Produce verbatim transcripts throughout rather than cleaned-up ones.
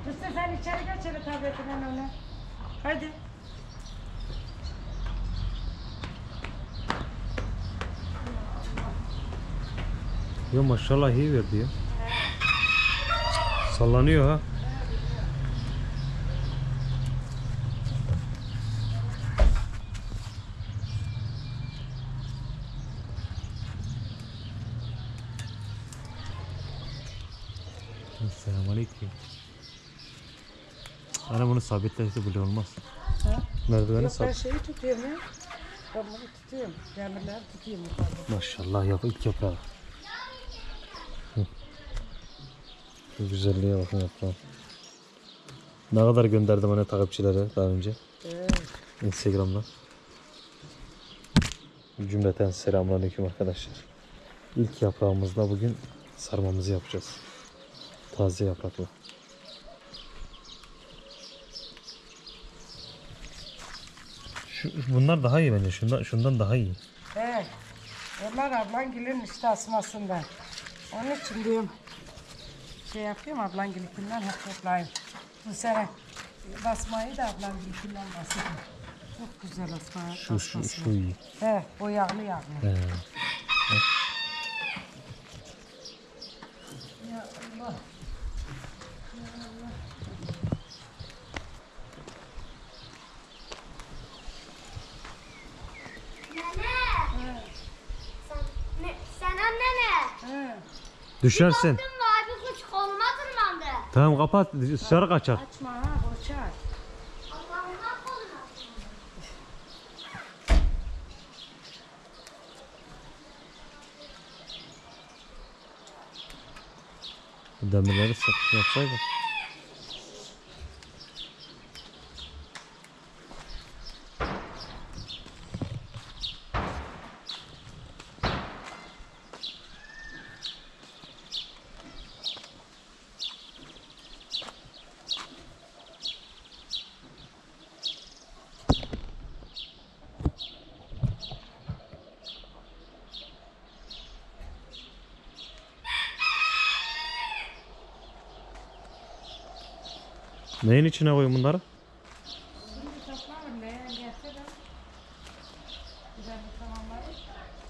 Mustafa sen içeri geç hele tabletinden öyle. Hadi. Ya maşallah iyi verdi ya. Sallanıyor ha. Selamünaleyküm. Ana bunu sabitlerse bile olmaz. Ha? Merdiveni Yok ben sabit. şeyi tutuyorum ya. Ben bunu tutuyorum. Demirleri tutuyorum yukarıda. Maşallah yap ilk yaprağı. Hı. Şu güzelliğe bakın yaprağı. Ne kadar gönderdim hani takipçilere daha önce. Evet. Instagram'dan. Cümleten selamünaleyküm arkadaşlar. İlk yaprağımızda bugün sarmamızı yapacağız. Taze yapraklı. Şu, bunlar daha iyi bence. Şundan, şundan daha iyi. Evet. Onlar ablangilin işte asmasından. Onun için diyorum. Şey yapıyorum ablangilikinden hep toplayayım. Bu sene basmayı da ablangilikinden basayım. Çok güzel asma. Şu, şu, şu iyi. He, o yağlı yağlı. He. Ya Allah. Nene. Sen, ne, sen annene. He. Düşersin. Baktın mı abi kuş koluma tırmandı. Tamam kapat. Dışarı kaçar. Açma ha, boşar. Allah'ına koluna. Demirleri sık yapsaydı. Neyin içine koyun bunları? Şimdi toplarım leğen gelse de. Güzel bir tamamlayayım.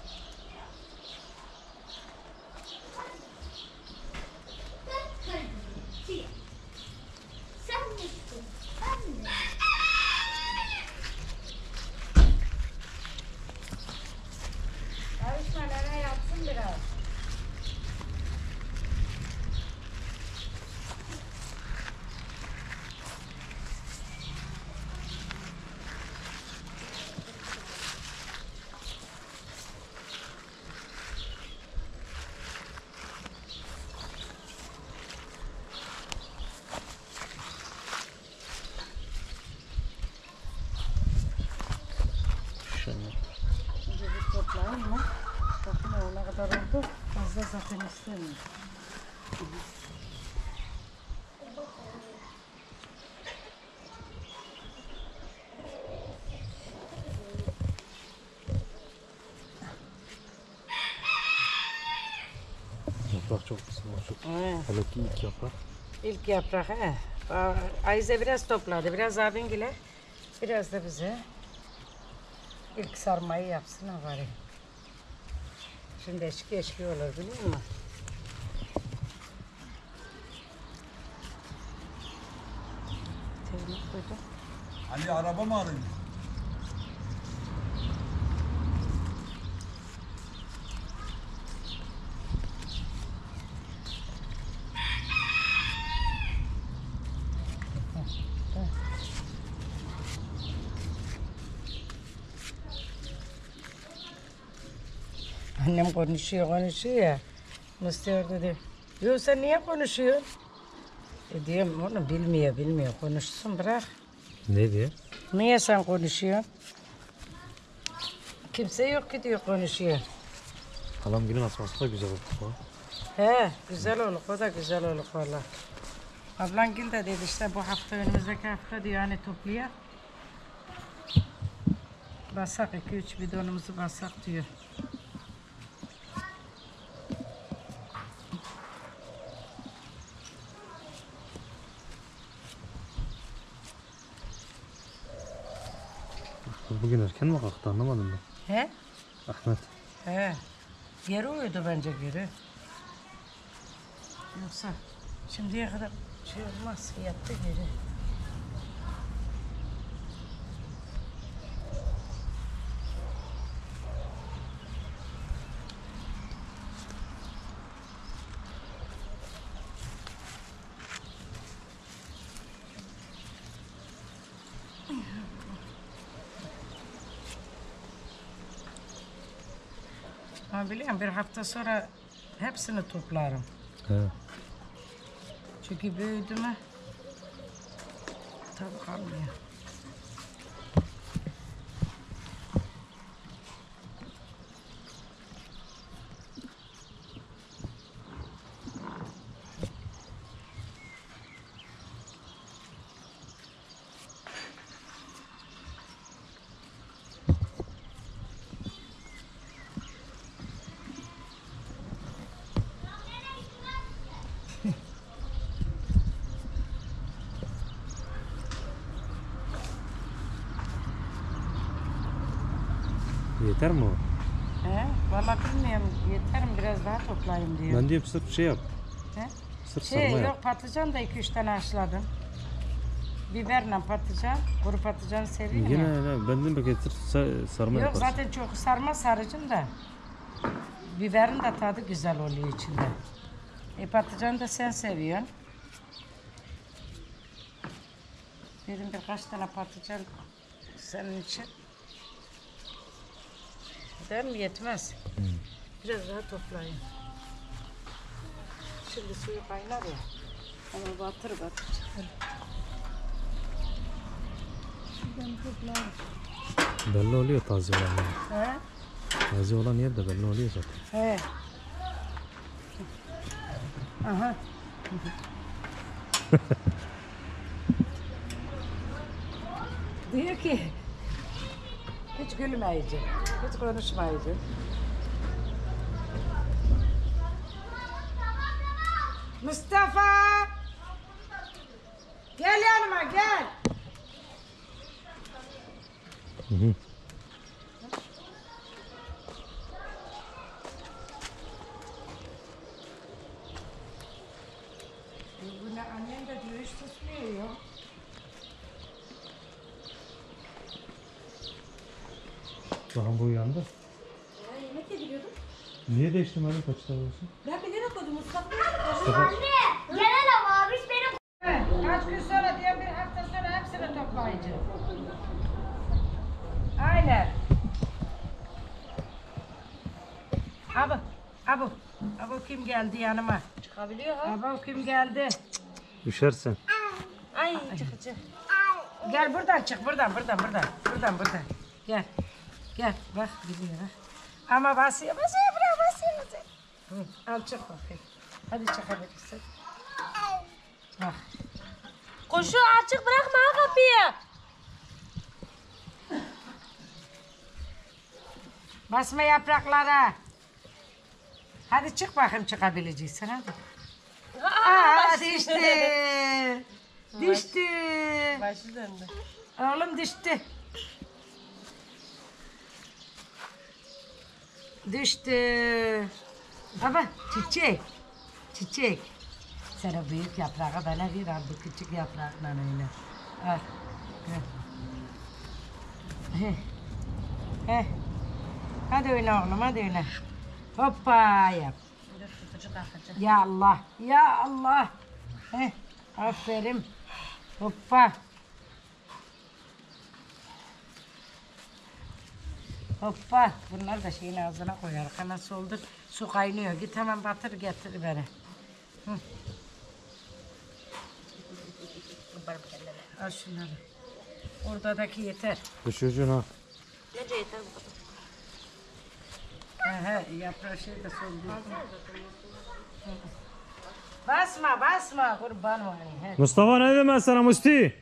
Sen misin? Ben de. Karışma nene yapsın biraz. Şöyle. Şimdi bir toplayayım mı? Bakın o ne kadar oldu. Fazla zaten istemiyorum. Yaprak çok güzel. Çok. Evet. Hele ki ilk yaprak. İlk yaprak he. Aa, Ayze biraz topladı. Biraz abingile. Biraz da bize. İlk sarmayı yapsın ha bari. Şimdi eşki eşki olur biliyor musun? Teyini koydum. Ali araba mı arıyor? Annem konuşuyor konuşuyor ya. Mustafa dedi. Yo sen niye konuşuyorsun? E diyorum onu bilmiyor bilmiyor konuşsun bırak. Ne diye? Niye sen konuşuyorsun? Kimse yok ki diyor konuşuyor. Halam günün asması da güzel oldu. He güzel olur o da güzel olur valla. Ablan Gül de dedi işte bu hafta önümüzdeki hafta diyor hani toplayalım. Basak iki üç bidonumuzu basak diyor. Bugün erken mi kalktı anlamadım ben. He? Ahmet. He. Geri uyudu bence geri. Yoksa şimdiye kadar şey olmaz. Yattı geri. Ama biliyorum bir hafta sonra hepsini toplarım. He. Çünkü büyüdü mü tabii kalmıyor. Yeter mi o? He? Vallahi bilmiyorum. Yeter mi biraz daha toplayayım diyor. Ben diyorum sırf şey yap. He? Sırf Şey sarma yok yap. patlıcan da iki üç tane haşladım. Biberle patlıcan, kuru patlıcanı seviyorum Yine ya. ne? Ben dedim belki sırf sa- sarma Yok yaparsın. zaten çok sarma sarıcım da. Biberin de tadı güzel oluyor içinde. E patlıcanı da sen seviyorsun. Dedim birkaç tane patlıcan senin için. Değil mi? Yetmez. Biraz daha toplayayım. Şimdi suyu kaynar ya. Ama batır batır çıkar. Şuradan toplayayım. Belli oluyor taze olan. Yani. He? Taze olan yer de belli oluyor zaten. He. Aha. Diyor ki hiç gülmeyecek, hiç konuşmayacak. Mustafa! Gel yanıma gel. Hı hı. Bu ne annem de diyor hiç tutmuyor ya. Bakın bu uyandı. Ya yemek yediriyordum. Niye değiştin hani kaçta olsun? Ben bilerek koydum Mustafa. Anne, gene de varmış benim. Evet, kaç gün sonra diye bir hafta sonra hepsini toplayacağım. Aynen. Abi, abi, abi kim geldi yanıma? Çıkabiliyor ha. Abi kim geldi? Üşersen. Ay çıkıcı. Gel buradan çık, buradan, buradan, buradan, buradan, buradan. Gel, gel, bak gidiyor bak. Ama basıyor, basıyor, buraya basıyor, basıyor. Hı, al çık bakayım. Hadi çıkabilirsin. Bak. Koşu açık bırakma ha kapıyı. Basma yapraklara. Hadi çık bakayım çıkabileceksin hadi. Aa, düştü. Düştü. Başı döndü. Oğlum düştü. Düştü. Ama çiçek. Çiçek. Sen o büyük yaprağı bana ver al bu küçük yaprakla öyle. Al. Gel. Heh. Heh. Hadi oyna oğlum hadi oyna. Hoppa yap. Dur tutucu kalkacak. Ya Allah. Ya Allah. Heh. Aferin. Hoppa. Hoppa. Bunlar da şeyin ağzına koyar. Hemen soldur. Su kaynıyor. Git hemen batır getir bana. Hı. Al şunları. Oradaki yeter. Düşüreceksin ha. Nece yeter bu kadar. He he yaprağı şey de soldur. Basma basma kurban olayım. He. Mustafa ne dedim ben sana Musti?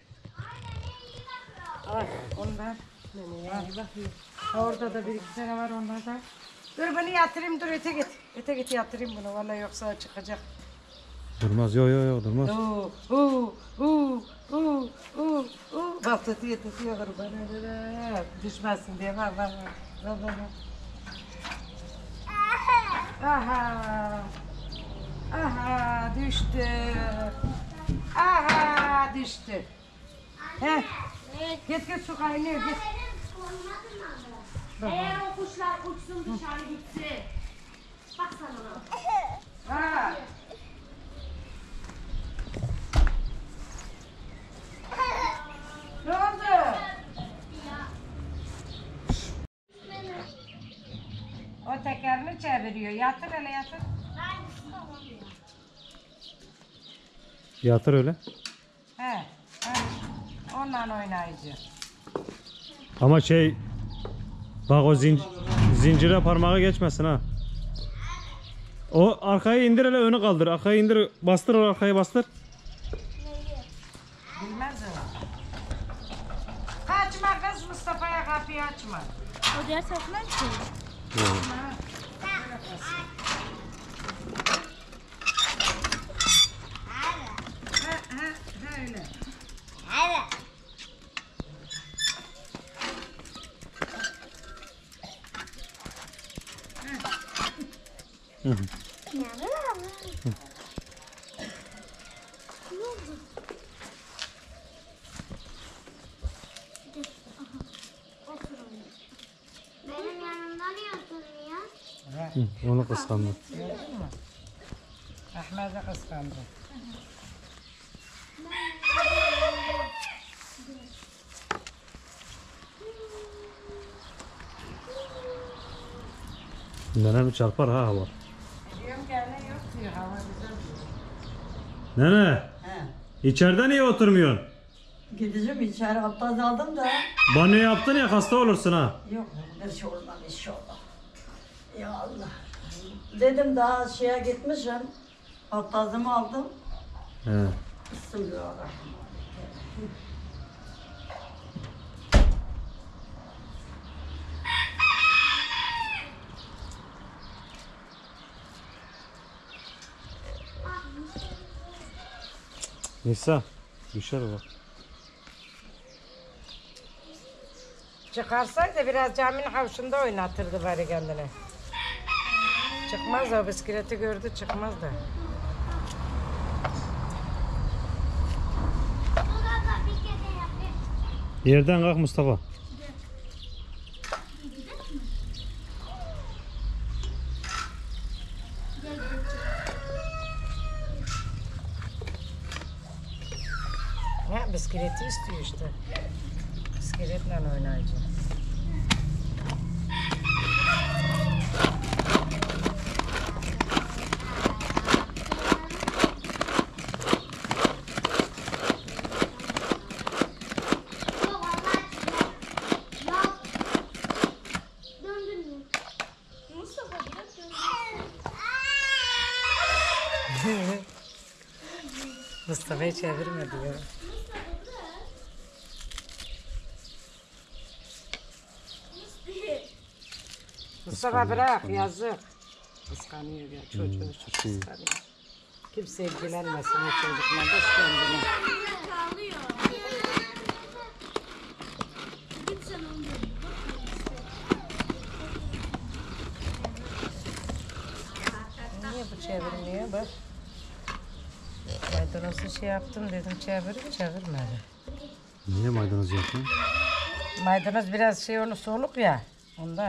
Al ondan. Al. Ha, orada da bir iki tane var onlardan. Dur bunu yatırayım dur öte git. Öte git yatırayım bunu vallahi yoksa çıkacak. Durmaz yo yo yo durmaz. Oo, oo, oo, oo, oo, oo. Bak Bak tutuyor tutuyor kurban olurum. Düşmesin diye bak bak bak. Bak bak bak. Aha. Aha düştü. Aha düştü. He. Git git su kaynıyor git. Eğer o kuşlar uçsun dışarı gitsin. Bak sana ona. Ha. Ne oldu? O tekerini çeviriyor. Yatır hele yatır. Yatır öyle. He. He. Onunla oynayacak. Ama şey bak o zin, zincire parmağı geçmesin ha. O arkayı indir hele önü kaldır. Arkayı indir bastır o arkayı bastır. Bilmez o. Kaçma kız Mustafa'ya kapıyı açma. O diğer tarafından ki. Ha. Ha, ha, ha öyle. Evet. Hı hı. Benim yanımda niye oturmuyor? Ha. Hı, onu kıskandı. Gördün mü? Ahmet'i kıskandı. Nenem çarpar ha hava. Diyorum gene yok diyor. Hava güzel diyor. Nene He. içeride niye oturmuyorsun? Gideceğim içeri abdest aldım da Banyo yaptın ya hasta olursun ha. yok bir şey olmam inşallah. Ya Allah. Dedim daha şeye gitmişim. Abdestimi aldım. He. Bismillahirrahmanirrahim. Nisa düşer bak. Çıkarsaydı biraz caminin havşında oynatırdı bari kendini. Çıkmaz o bisikleti gördü çıkmaz da. Baba bir kere yapayım. Yerden kalk Mustafa. Ha, bisikleti istiyor işte. Bisikletle oynayacak. Yok Allah aşkına. Yok. Döndün mü? Mustafa biraz döndün. Mustafa'yı çevirme diyor. Mustafa bırak yazık. Kıskanıyor ya çocuğu çok kıskanıyor. Kimse ilgilenmesin o çocukla da kendine. Ağlıyor. Git sen onu. Niye bu çevirmiyor bak. Maydanozu şey yaptım dedim çevir çevirmedi. Niye maydanoz yaptın? Maydanoz biraz şey onu soluk ya ondan.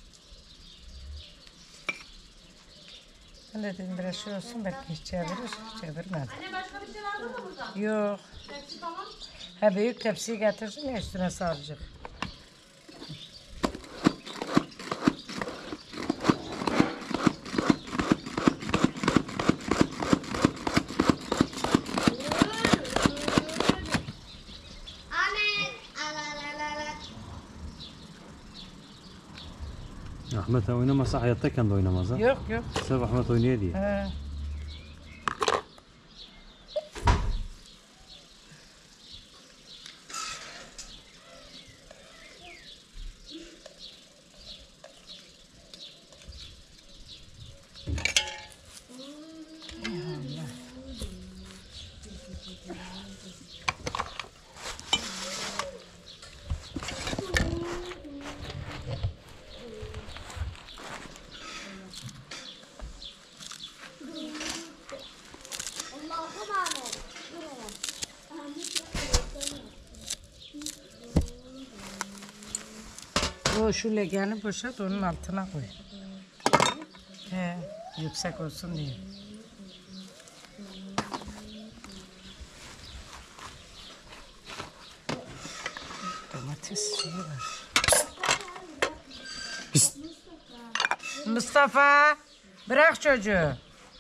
Ben de dedim biraz şey olsun belki hiç çevirir çevirmedi. Anne başka bir şey lazım mı burada? Yok. Tepsi tamam. Ha büyük tepsiyi getirsin ya üstüne saracak. Ahmet. Al al al al. Ahmet oynamasa hayattayken de oynamaz ha. Yok yok. Sırf Ahmet oynuyor diye. He. O şu leğeni boşalt onun altına koy. He, yüksek olsun diye. Domates suyu var. Mustafa, bırak çocuğu.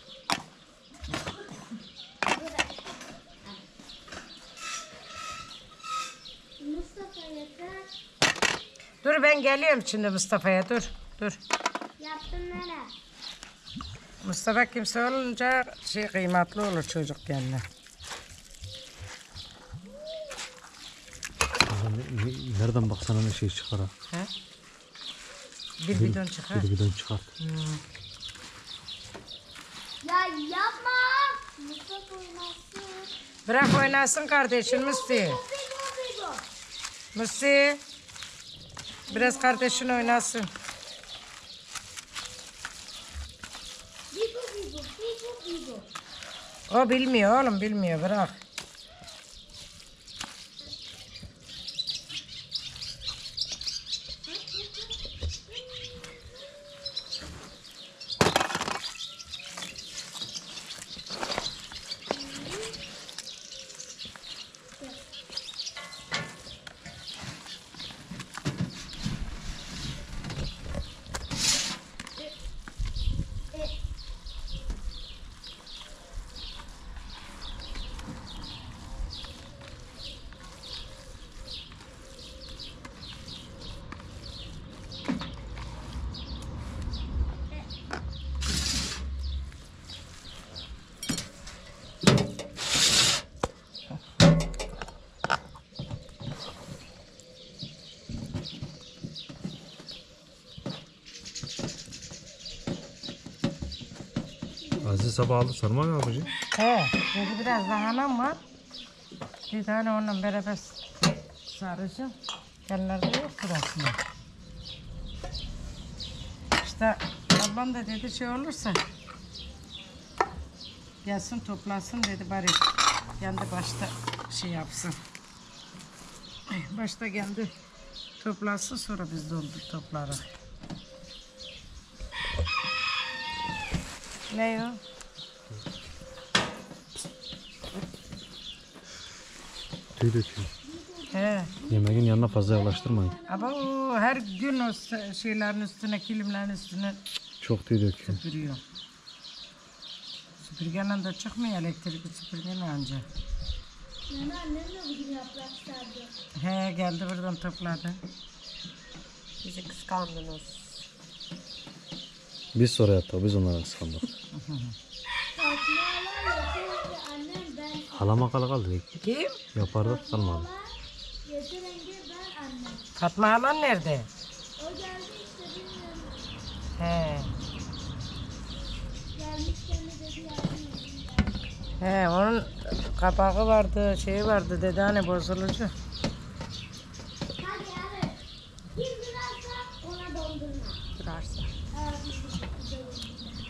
Mustafa yeter. Dur ben geliyorum şimdi Mustafa'ya dur. Dur. Yaptın nere? Mustafa kimse olunca şey kıymetli olur çocuk kendine. Nereden baksana ne şey çıkar ha. He? Bir bidon çıkar. Bir bidon çıkart. Ya yapma. Mustafa oynasın. Bırak oynasın kardeşin Musti. Bigo bigo. Musti. Biraz kardeşin oynasın. Bigo bigo. Bigo bigo. O bilmiyor oğlum bilmiyor bırak. Aziz sabah aldı sorma mı yapacak? He, dedi biraz daha anam var. Bir tane onunla beraber saracağım. Kenarda yok burasında. İşte ablam da dedi şey olursa gelsin toplasın dedi bari kendi başta şey yapsın. Başta kendi toplasın sonra biz doldur toplarız. Ne o? Tüy döküyor. He. Yemeğin yanına fazla yaklaştırmayın. Ama o her gün o se- şeylerin üstüne, kilimlerin üstüne Çok tüy döküyor. süpürüyor. Süpürgeyle de çıkmıyor elektrikli süpürgeyle anca. Yani annem de bugün yaprak sardı. He geldi buradan topladı. Bizi kıskandınız. Biz sonra yaptık, biz onlara kıskandık. Fatmalar yapıyor annem ben. Halama kala kaldı. Kim? Yapardık kalmadı. Yeterince ben annem. Fatma halan nerede? O geldi işte bilmiyorum. He. Gelmişken de dedi yardım edin. He onun kapağı vardı, şeyi vardı dedi hani bozulucu. Hadi hadi. Kim kırarsa ona dondurma. Kırarsa. Aa, biz de çok güzel oldu.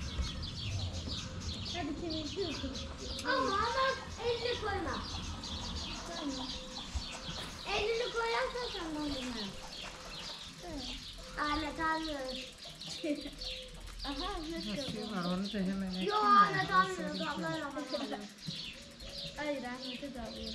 Hadi kimin kırsın. Ama ama elini koyma. Koyma. Elini koyarsan sen dondurma. Ahmet almıyoruz. Aha Ahmet Şey var onu da hemen Yo Ahmet almıyoruz. Abla Ahmet almıyoruz. Hayır Ahmet'i de alıyoruz.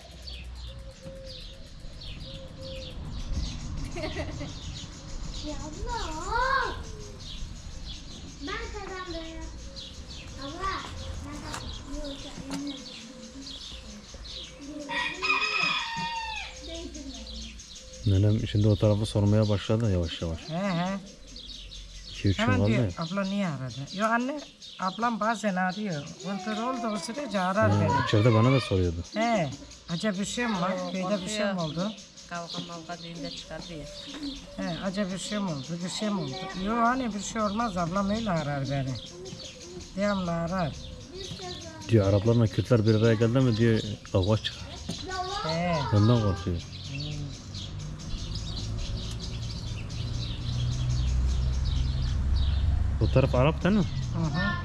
Ya abla. Ben kazandım. Abla. Ben kazandım. Yok ya. emin ol. Nenem şimdi o tarafı sormaya başladı yavaş yavaş. He he. iki üç gün Hemen kaldı ya. diyor abla niye aradı? Yo anne ablam bazen arıyor. Kontrol olduğu sürece arar beni. İçeride bana da soruyordu. He. Acaba bir şey mi var? Köyde bir şey mi oldu? Kavga mavga düğünde çıkar diye. He, acaba bir şey mi oldu? Bir şey mi oldu? Yok hani bir şey olmaz. Ablam öyle arar beni. Devamlı arar. Diyor Araplarla Kürtler bir araya geldi mi diyor kavga çıkar. He. Ondan korkuyor. Bu taraf Arap değil mi? Hı hı.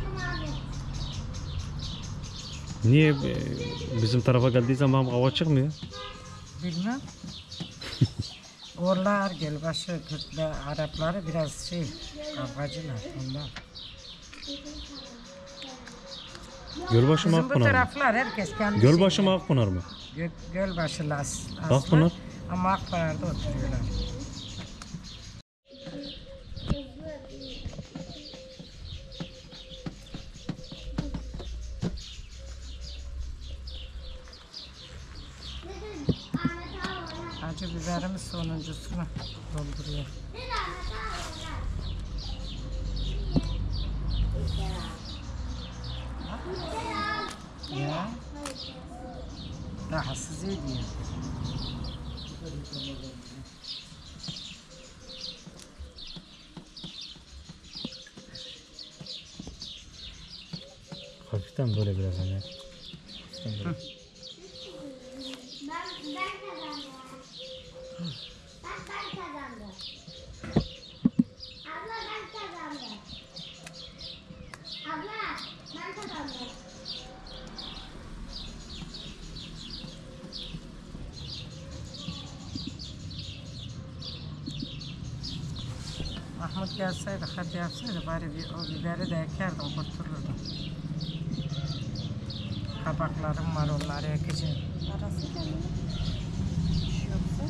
Niye e, bizim tarafa geldiği zaman kavga çıkmıyor? Bilmem. Orlar, Gölbaşı, Kürtler, Arapları biraz şey, kavgacılar ondan. Gölbaşı mı Bizim bu Akpınar mı? taraflar herkes kendi Gölbaşı mı Akpınar mı? Göl, Gölbaşılı as, Akpınar. aslı ama Akpınar'da oturuyorlar. Acı biberimiz sonuncusunu dolduruyor. Ya. Rahatsız ediyor. Hafiften böyle biraz hani. Hafiften böyle. Ben, ben kazandım. Bak ben kazandım. Abla ben kazandım. Abla ben kazandım. Mahmut gelseydi, hadi yapsaydı bari bir, o biberi de ekerdim, kurtulurdum. Kabaklarım var, onları ekeceğim. Arası kendine. Bir şey yoksa.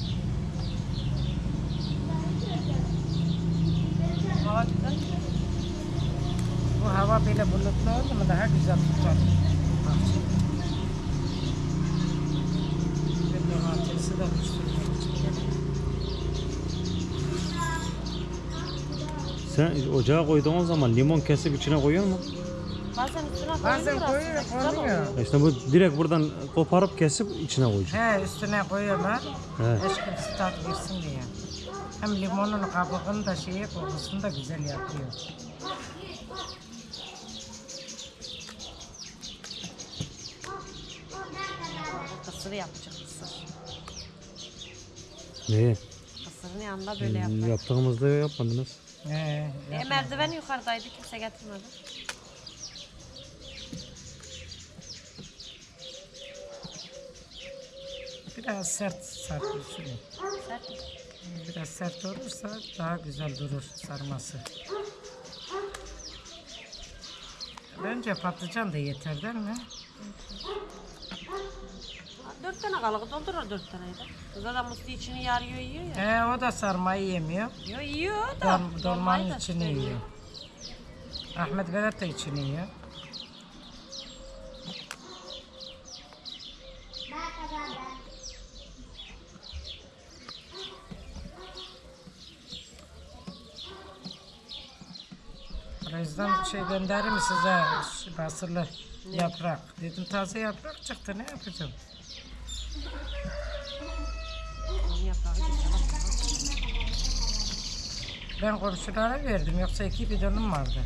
Hava güzel. Bu hava böyle bulutlu oldu mu daha güzel tutar. Bahçe. Ve domatesi de pişirmek için gerek. Sen ocağa koyduğun zaman limon kesip içine koyuyor mu? Bazen üstüne Bazen koyuyor, koyuyor, aslında güzel koymuyor. oluyor. İşte bu direkt buradan koparıp kesip içine koyacaksın. He, üstüne koyuyorlar. He. Eşkil tat girsin diye. Hem limonun kabuğunu da şeyi kokusunu da güzel yapıyor. Kısır yapacak kısır. Neyi? Kısırın yanında böyle yapacak. Yaptığımızda yapmadınız. He, E, merdiven yukarıdaydı, kimse getirmedi. biraz sert sarkıyorsun. Sert mi? Biraz sert olursa daha güzel durur sarması. Bence patlıcan da yeter değil mi? Dört tane kalığı doldurur dört taneyi de. Zaten Musti içini yarıyor yiyor ya. He, o da sarmayı yemiyor. Yiyor yiyor da. Dol, dolmayı dolmanın da içini işte yiyor. Ahmet Vedat da içini yiyor. Ben kazandım. O yüzden şey gönderim size şu basılı yaprak. Dedim taze yaprak çıktı, ne yapacağım? Onun yaprağı güzel ama. Ben komşulara verdim, yoksa iki bidonum vardı.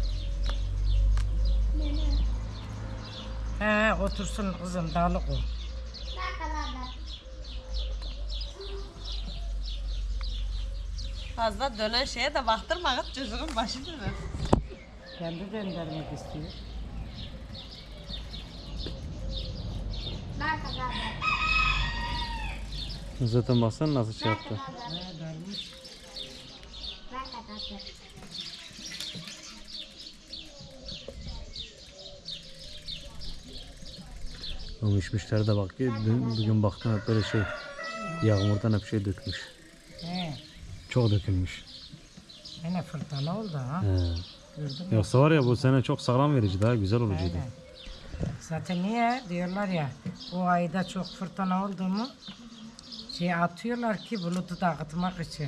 He, otursun kızım, dağlık o. Ben kazandım. Fazla dönen şeye de baktırma kız, çocuğun başı döner. Kendi göndermek istiyor. Ben kazandım. Zaten baksana nasıl şey Ben yaptı. kazandım. He, vermiş. Ben kazandım. O mişmişlere de bak. Dün, bugün baktım hep böyle şey. Yağmurdan hep şey dökmüş. He, Çok dökülmüş. yine fırtına oldu ha. He. Gördün mü? Yoksa var ya bu sene çok sağlam verici, daha güzel olacaktı. Aynen. Zaten niye diyorlar ya, o ayda çok fırtına oldu mu şey atıyorlar ki bulutu dağıtmak için.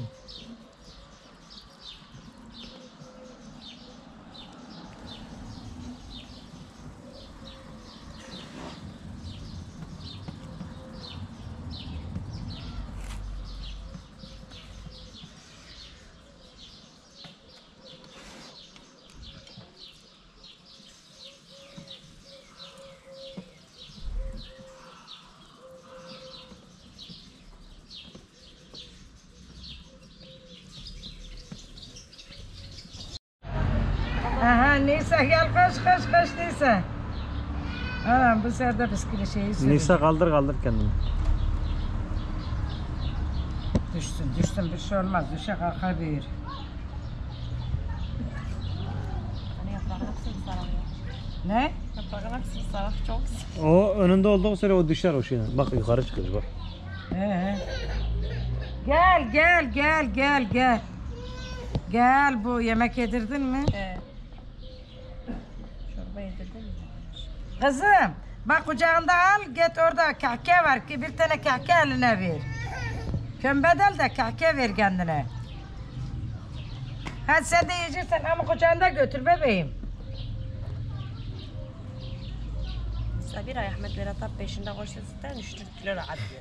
Aha Nisa gel koş koş koş Nisa. Anam bu sefer de bisküvi şeyi sürüyor. Nisa kaldır kaldır kendini. Düşsün düşsün bir şey olmaz. Düşe kalkar büyür. Hani yaprağın hepsini sarılıyor. Ne? Yaprağın hepsini sarılıyor. Çok güzel. O önünde olduğu süre o düşer o şeyden. Bak yukarı çıkıyor bak. He. Gel gel gel gel gel. Gel bu yemek yedirdin mi? Ee, çorba yedirdin mi? Kızım bak kucağında al git orada kahke var ki bir tane kahke eline ver. Kömbedel de kahke ver kendine. Hadi sen de yiyeceksen ama kucağında götür bebeğim. Mesela bir ay Ahmet Berat abi peşinde koştu zaten üç dört kilo rahat diyor.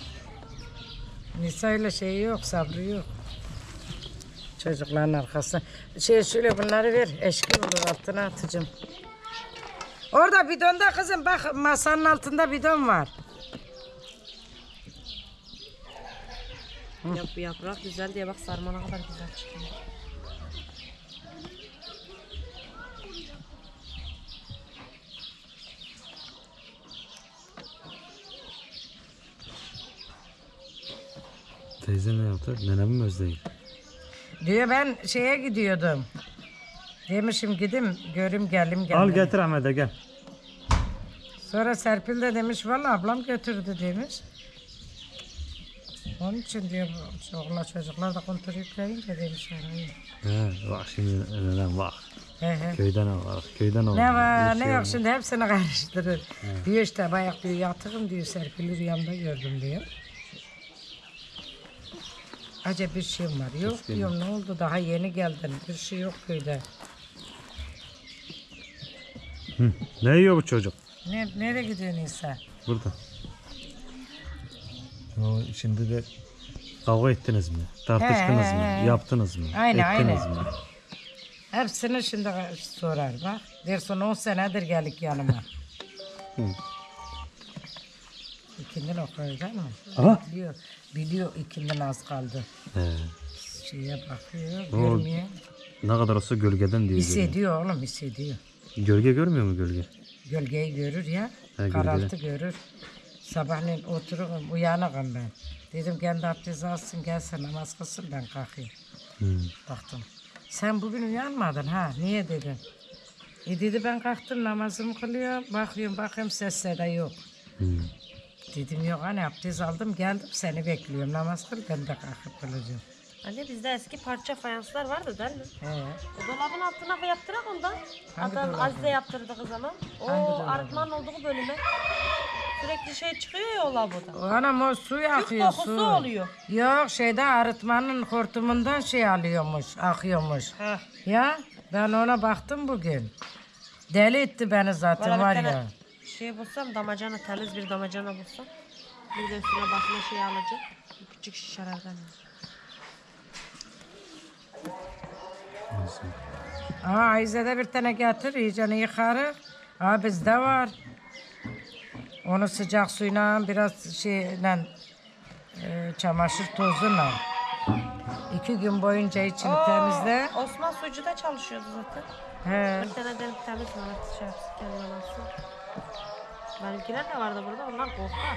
Nisa ile şeyi yok, sabrı yok. Çocukların arkası. Şey şöyle bunları ver, eşki olur altına atacağım. Orada bidonda kızım bak masanın altında bidon var. Ya bu yaprak güzel diye bak sarmana kadar güzel çıkıyor. Teyze ne yaptı? Nenemi mi özleyin? Diyor ben şeye gidiyordum. Demişim gideyim görüm gelim Al geldim. getir Ahmet'e gel. Sonra Serpil de demiş valla ablam götürdü demiş. Onun için diyor oğlan çocuklar da kontrol yükleyince demiş arayı. He, bak şimdi nenem bak. He he. Köyden al bak. Köyden al. Ne var Bir ne şey yok olmaz. şimdi hepsini karıştırır. Diyor işte bayağı diyor yatırım diyor Serpil'i rüyamda gördüm diyor. Acaba bir şeyim var. Yok diyorum ne oldu daha yeni geldin bir şey yok köyde. Hı. Ne yiyor bu çocuk? Ne, nereye gidiyorsun İsa? Burada. O şimdi de kavga ettiniz mi? Tartıştınız He, mı? he, he. Yaptınız mı? Aynen, Ettiniz aynen. mi? Hepsini şimdi sorar bak. Dersin on senedir geldik yanıma. Hı. İkindin okuyor değil mi? Aha. Biliyor, biliyor ikindin az kaldı. He. Şeye bakıyor, O- görmüyor. Ne kadar olsa gölgeden diyor. görüyor. Hissediyor oğlum hissediyor. Gölge görmüyor mu gölge? Gölgeyi görür ya, He, karaltı görür. Sabahleyin otururum, uyanıkım ben. Dedim kendi abdest alsın gelsin namaz kılsın ben kalkayım. Hı. Baktım. Sen bugün uyanmadın ha? Niye dedim. E dedi ben kalktım namazımı kılıyorum. Bakıyorum bakıyorum ses seda yok. Hı. Dedim yok hani abdest aldım geldim seni bekliyorum. Namaz kıl ben de kalkıp kılacağım. Anne bizde eski parça fayanslar vardı değil mi? He. O dolabın altına yaptırak ondan. Hangi Adam dolabı? Azize yaptırdık o zaman. O Hangi dolabı? arıtmanın olduğu bölüme. Sürekli şey çıkıyor ya o laboda. O anam o su akıyor kokusu su. oluyor. Yok şeyde arıtmanın hortumundan şey alıyormuş, akıyormuş. Heh. Ya ben ona baktım bugün. Deli etti beni zaten Valla var bir ya. tane şey bulsam damacana temiz bir damacana bulsam. Bir de üstüne basma şey alacak. Bir küçük şişelerden. Aa Ayze'de bir tane getir iyicene yıkarız. Aa bizde var. Onu sıcak suyla biraz şeyle e, çamaşır tozuyla. İki gün boyunca içini temizle. Osman Sucu'da çalışıyordu zaten. He. Bir tane dedim temiz bana şey yapsın kendine alsın. Benimkiler de vardı burada onlar korkar.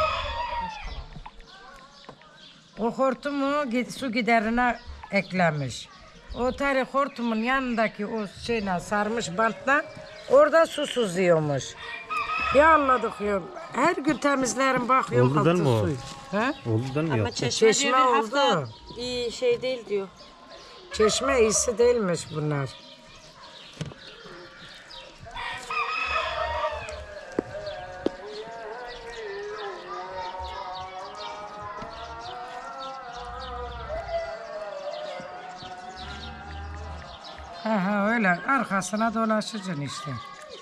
O hortumu gi- su giderine eklemiş. O tarih hortumun yanındaki o şeyle sarmış bantla orada su süzüyormuş. Ya anladık ya. Her gün temizlerim bakıyorum Oldu değil altı mi o? suyu. He? Oldu değil mi Ama yaptı? çeşme, Çeşme diyor bir hafta oldu. iyi şey değil diyor. Çeşme iyisi değilmiş bunlar. Ha ha öyle arkasına dolaşacaksın işte.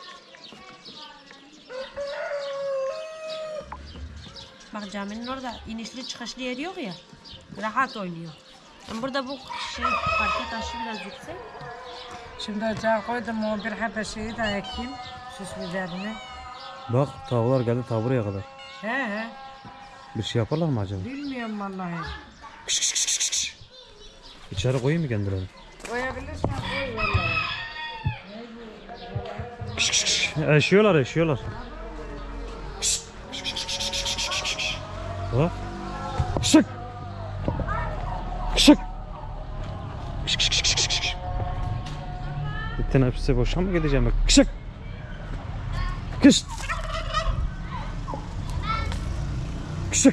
Bak caminin orada inişli çıkışlı yeri yok ya. Rahat oynuyor. Yani burada bu şey parke taşı biraz yüksek. Şimdi ocağa koydum o bir haber şeyi de ekeyim. Süs biberini. Bak tavuklar geldi ta buraya kadar. He he. Bir şey yaparlar mı acaba? Bilmiyorum vallahi. İçeri koyayım mı kendilerini? Koyabilirsin koy vallahi. Eşiyorlar eşiyorlar. Bak. Şık. Gittin hepsi boşa mı gideceğim bak. Kışık. Kış. Kışık.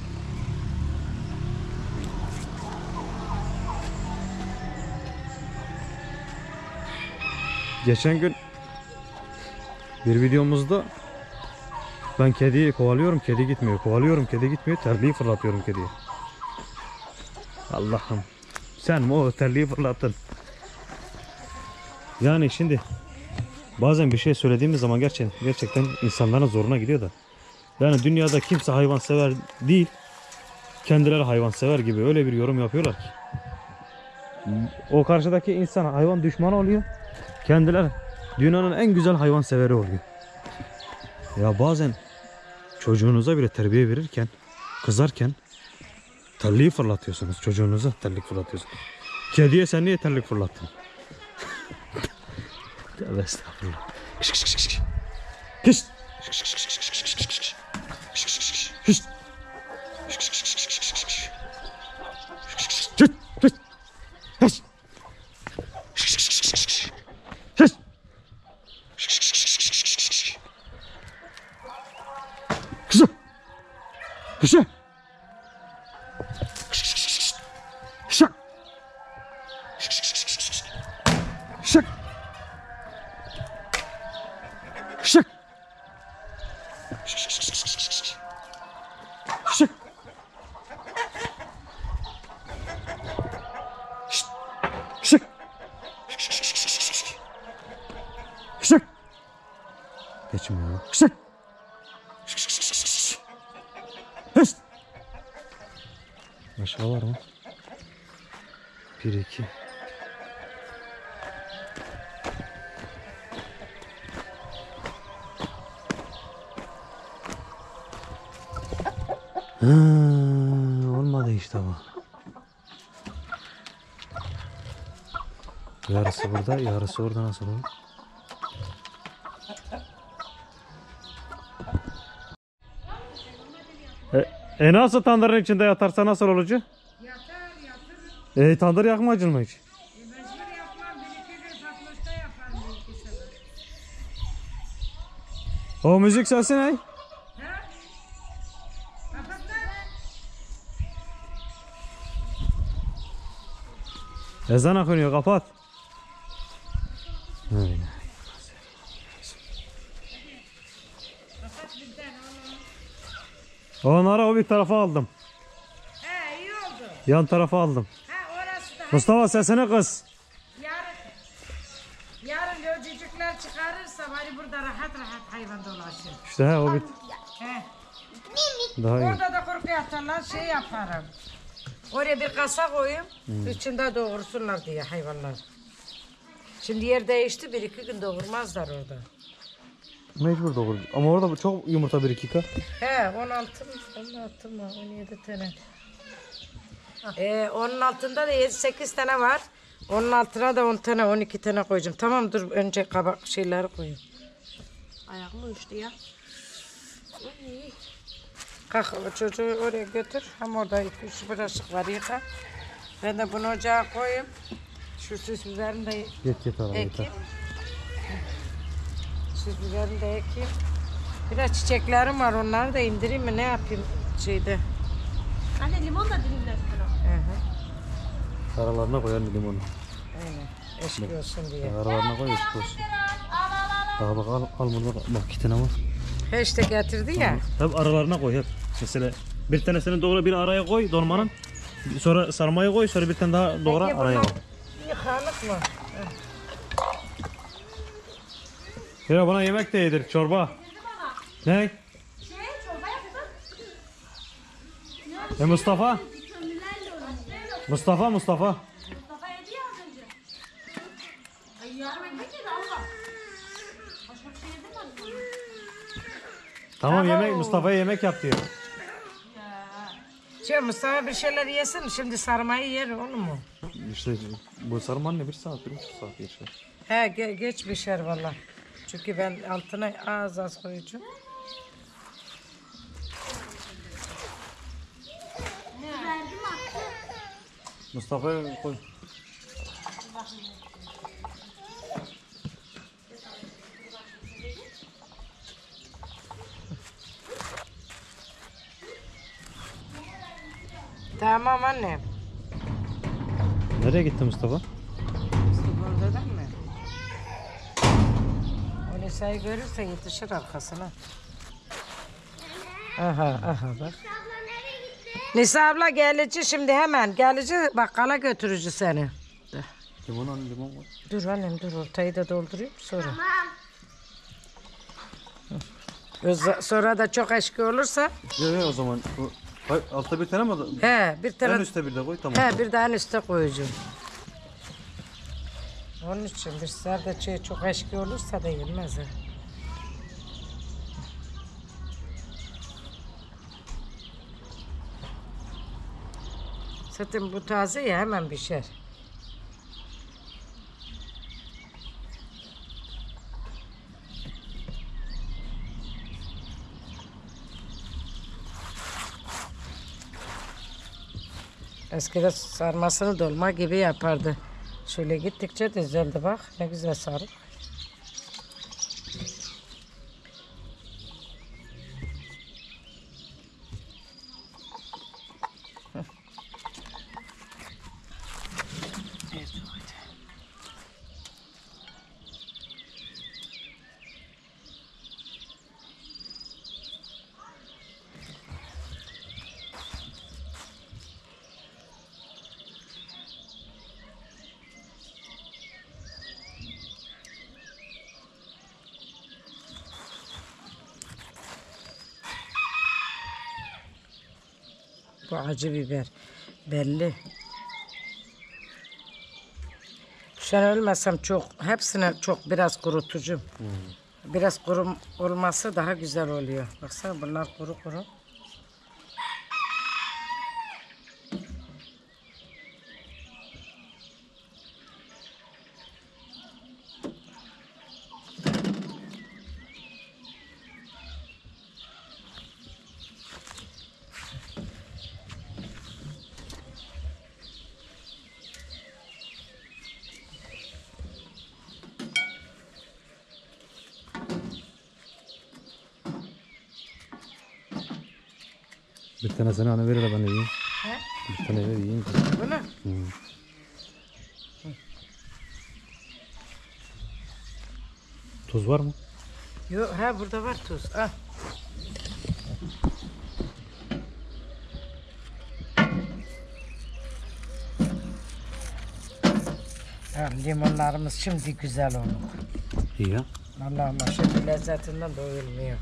Geçen gün bir videomuzda ben kediyi kovalıyorum, kedi gitmiyor. Kovalıyorum, kedi gitmiyor. Terliği fırlatıyorum kediye. Allah'ım. Sen mi o terliği fırlattın? Yani şimdi bazen bir şey söylediğimiz zaman gerçekten, gerçekten insanların zoruna gidiyor da. Yani dünyada kimse hayvansever değil. Kendileri hayvansever gibi öyle bir yorum yapıyorlar ki. O karşıdaki insan hayvan düşmanı oluyor. Kendileri dünyanın en güzel hayvanseveri oluyor. Ya bazen çocuğunuza bile terbiye verirken, kızarken terliği fırlatıyorsunuz. Çocuğunuza terlik fırlatıyorsunuz. Kediye sen niye terlik fırlattın? Tövbe estağfurullah. Kış kış kış kış. Kış. Kış kış kış kış kış kış kış. Kış kış kış kış. Kış. Kış kış kış kış kış kış kış. Kış kış kış. Kış. Kış. Kış kış kış kış kış. Kış. Kış kış kış kış kış kış kış. Kış. Kış. Şak. Şak. Şak. Şak. Şak. Şak. Geçmiyor. Şak. Hıst. Başka var mı? Bir iki. Ha, olmadı işte bu. Yarısı burada, yarısı orada nasıl olur? E, e nasıl tandırın içinde yatarsa nasıl olacak? Yatar yatır. E tandır yakmacın mı hiç? E, mecbur yapmam. Bir iki gün satmışta yaparım bir iki sefer. O müzik sesi ne? Ezan akınıyor, kapat. Öyle. Onları o bir tarafa aldım. He iyi oldu. Yan tarafa aldım. Ha orası da. Mustafa sesini kız. Yarın, yarın lörcücükler çıkarırsa bari burada rahat rahat hayvan dolaşır. İşte he o bir He. daha iyi. Orada da korku yatarlar şey yaparım. Oraya bir kasa koyayım. Hmm. İçinde doğursunlar diye hayvanlar. Şimdi yer değişti bir iki gün doğurmazlar orada. Mecbur doğru. Ama orada çok yumurta bir dakika. He on altı mı? on altı mı? on yedi tane. Ee, onun altında da yedi sekiz tane var. Onun altına da on tane on iki tane koyacağım. Tamam dur önce kabak şeyleri koyayım. Ayağım uyuştu ya. Kalk o çocuğu oraya götür. Hem orada iki üç bulaşık var yıka. Ben de bunu ocağa koyayım. Şu süs biberini de Git git araba yeter. ekeyim. Süs biberini de ekeyim. Biraz çiçeklerim var onları da indireyim mi ne yapayım şeyde. Anne limon da dilimlersin o. Hı hı. Aralarına koyalım limonu. Aynen. Eşki olsun diye. Aralarına koy eşit olsun. Daha bak al, al burada bak, bak iki tane var. He işte getirdi ya. Hep aralarına koy hep. Mesela bir tanesini doğru bir araya koy dolmanın. Sonra sarmayı koy sonra bir tane daha doğra Peki araya bunlar koy. yıkanık mı? Ya bana yemek de yedir çorba. Ne? Şey çorba yaptım. E Mustafa? Kömürlerle oynuyor. Mustafa Mustafa. Mustafa yedi ya az önce. Ay yarım ekmek yedi Allah. Başka bir şey yedi mi? Tamam yemek Mustafa'ya yemek yap diyor. Şey Mustafa bir şeyler yesin şimdi sarmayı yer olur mu? İşte bu sarma anne bir saat bir buçuk saat geçer. He ge- geç pişer valla. Çünkü ben altına az az koyacağım. Verdim attı. Mustafa'ya koy. Tamam annem. Nereye gitti Mustafa? Mustafa dedim mi? O Nisa'yı görürse yetişir arkasına. Aha aha bak. Abla nereye gitti? Nisa abla gelici şimdi hemen. Gelici bakkala götürücü seni. Limon al, limon var. Dur annem dur ortayı da doldurayım sonra. Tamam. Öz- Sonra da çok eşki olursa Yok yok o zaman. O, hay, altta bir tane mi? aldın? he bir En tane üstte bir de koy tamam. he bir daha en üste koyacağım. Onun için bir sefer de şey çok eşki olursa da yenmez ha. Zaten bu taze ya hemen pişer. Eskiden sarmasını dolma gibi yapardı. Şöyle gittikçe düzeldi bak. Ne güzel sarı. Bu acı biber. Belli. Sen ölmesem çok, hepsine çok biraz kurutucum. Biraz kuru olması daha güzel oluyor. Baksana bunlar kuru kuru. Bir tanesini hani verir de ben de yiyeyim. He? Bir tane ver yiyeyim. Bunu? Hı. Tuz var mı? Yok, ha burada var tuz. Al. Ha, limonlarımız şimdi güzel olur. İyi ya. Vallahi ama şimdi lezzetinden doyulmuyor.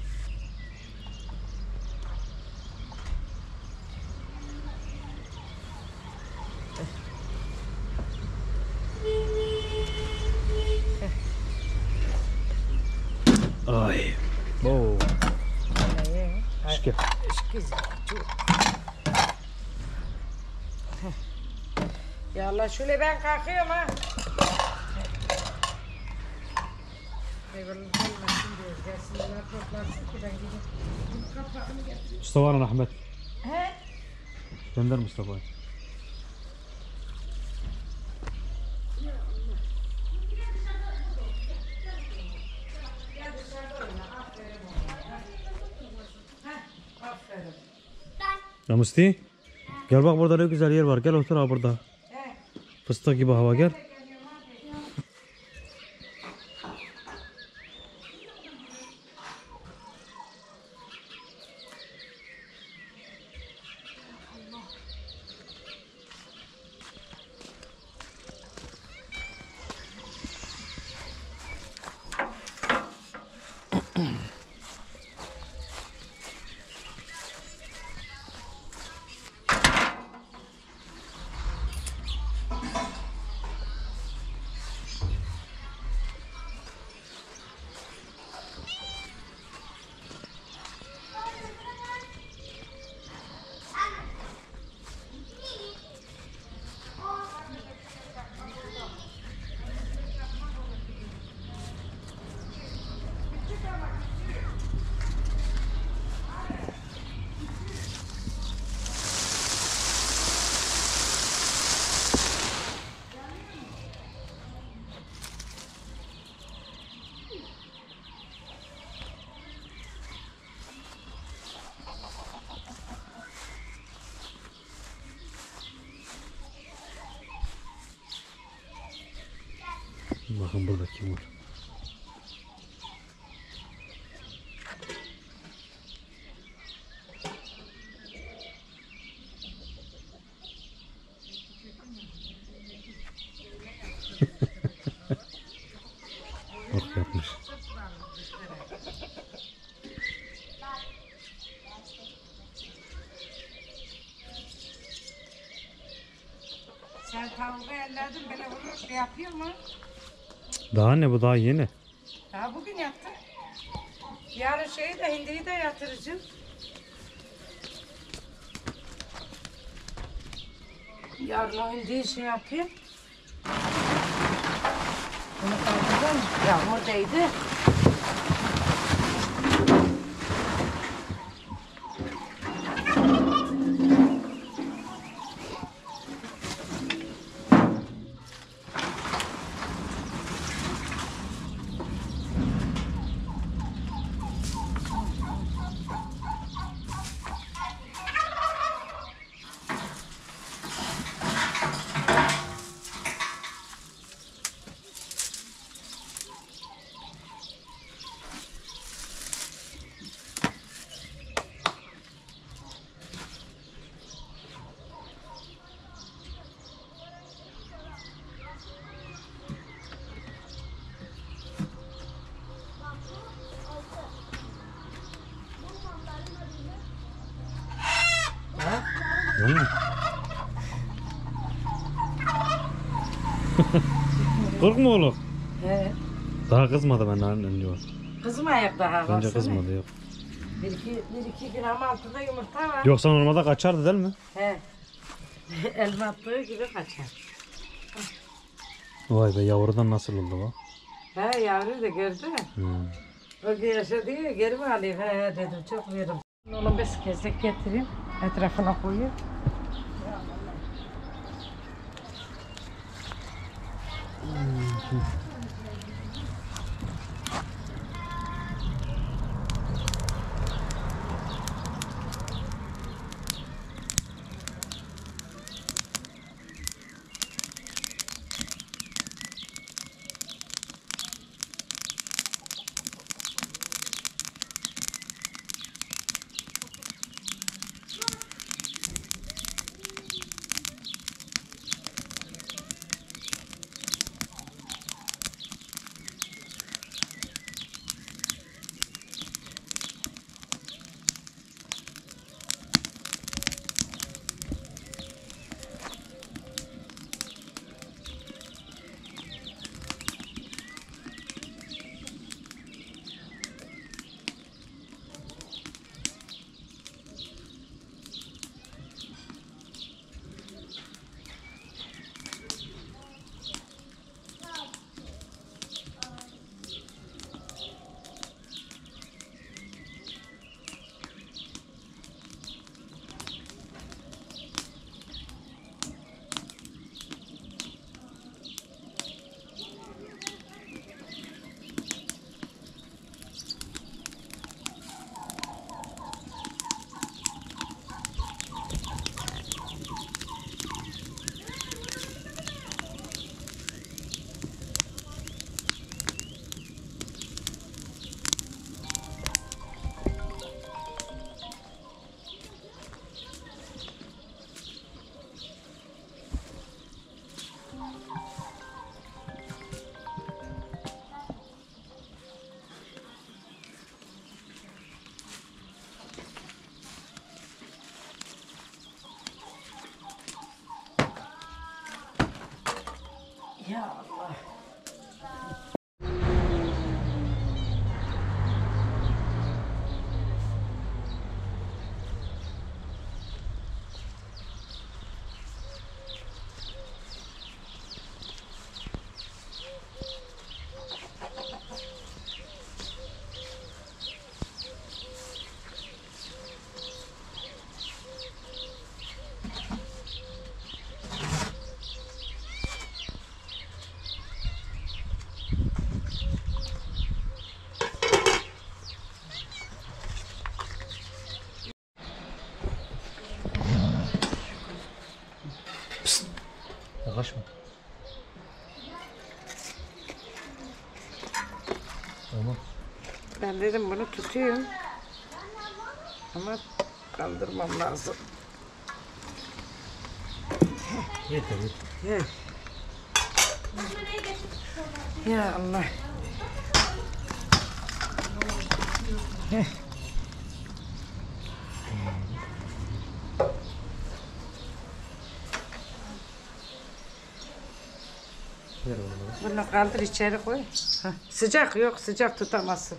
Ay. Oo. İyi. Şükür. Güzel. Çok. Ya Allah şöyle ben kalkıyorum ha. Eyvallah gelmesin diyor. Gelsinler toplansın ki ben gidip kapağını getireyim. Mustafa'nın Ahmet. He? Gönder Mustafa'yı. Aferin. Ya Musti. Gel bak burada ne güzel yer var. Gel otur ha burada. He. Fıstık gibi hava gel. Bakın burada kim var. Bak yapmış. Sen tavuğu elledin böyle vurur şey yapıyor mu? Daha ne bu daha yeni. Daha bugün yaptım. Yarın şeyi de hindiyi de yatıracağım. Yarın o hindiyi şey yapayım. Bunu kaldırdım. Yağmur değdi. Değil mi? Korkma oğlum. He. Daha kızmadı ben annen diyor. Kızmayak daha. Bence baksana. kızmadı yok. Bir iki, bir iki gram altında yumurta var. Yoksa normalde kaçardı değil mi? He. Elma attığı gibi kaçar. Vay be yavrudan nasıl oldu bu? He yavru da gördü mü? Hmm. O gün yaşadı ya geri mi alayım? He he dedim çok veririm. Onu bir kezlek getireyim. Etrafına koyayım. Ya Allah. Yaklaşma. Ben dedim bunu tutayım. Ama kaldırmam lazım. Yeter yeter. Ya, ya Allah. Heh. Ver oğlum. Bunu kaldır içeri koy. Heh. Sıcak yok, sıcak tutamazsın.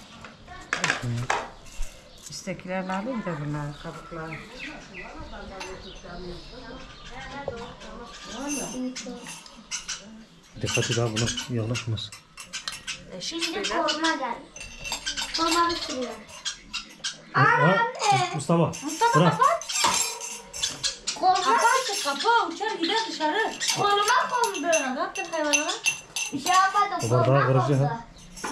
Üsttekilerini alayım da bunları, kabuklarını. Dikkat et abi buna yaklaşmasın. Şimdi koruma gel. Koruma bitiriyor. Ha, Mustafa. Bırak. Koruma. Kapı kapı uçar gider dışarı. Koruma kondu. Ne yaptın hayvanlara? Bir şey yapmadım. Baba daha Koruma kırıcı kondu. ha.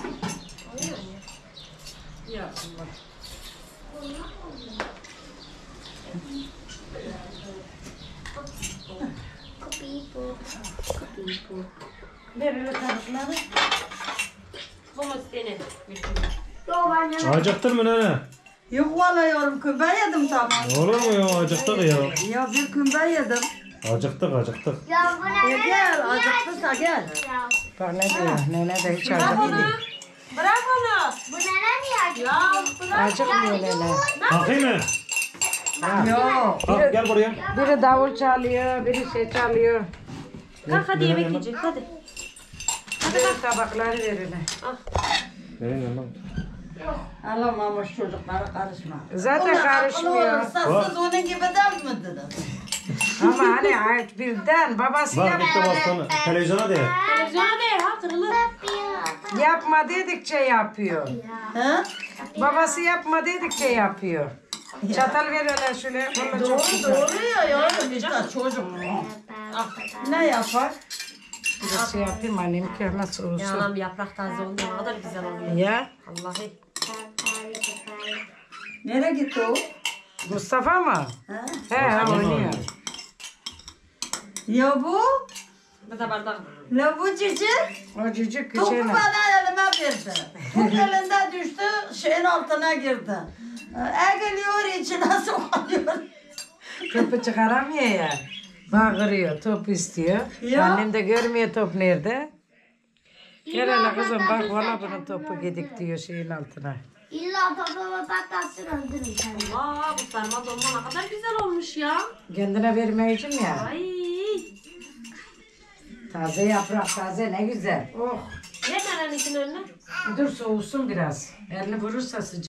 Kapıyı bu. Kapıyı bu. Ver öyle kabukları. Bu mu senin? Yok anne. Acıktın mı nene? Yok vallahi yorum kümbe yedim tamam. Olur mu ya acıktık ya. Ya bir kümbe yedim. Acıktık acıktık. Ya bu ne? E gel acıktıysa gel. Ya. Bak ne diyor, nene de hiç acıkmıyor. Bırak onu. Bu nene niye acıyor? Acıkmıyor nene. Kalkayım mı? Yok. Kalk gel buraya. Biri davul çalıyor, biri şey çalıyor. Kalk hadi Benim yemek yanıma- yiyecek hadi. Biri tabakları verin. Benim yanıma. Alamamış çocuklara karışma. Zaten karışmıyor. Olursa siz onun gibi der mi dedin? Ama hani ait birden babası Bak yap, gitti bastonu. Televizyona de. Televizyona değil ha kırılır. yapma dedikçe yapıyor. He? Babası yapma dedikçe yapıyor. Çatal ver öyle şöyle. Vallahi çok Doğru güzel. doğru ya yavrum işte çocuk. Ne yapar? Biraz şey yapayım annem ki nasıl Ya olsun. anam yaprak taze oldu ne kadar güzel oluyor. Ya Vallahi. Nereye gitti o? Mustafa mı? He? He oynuyor. Ya bu? Bu da bardak. Ne bu cici? O cücük Topu küçüğüne. bana elime verdi. Top elinde düştü, şeyin altına girdi. E geliyor içine sokuyor. Topu çıkaramıyor ya. Bağırıyor, top istiyor. Ya. Annem de görmüyor top nerede. Gel hele kızım bak valla bunun topu gidik diyor şeyin altına. İlla babama patlatsın öldürün seni. Aa bu sarma dolma ne kadar güzel olmuş ya. Kendine vermeyeceğim ya. Ay. Taze yaprak taze ne güzel. Oh. Ver nenenin önüne. Dur soğusun biraz. Elini vurursa sıcak.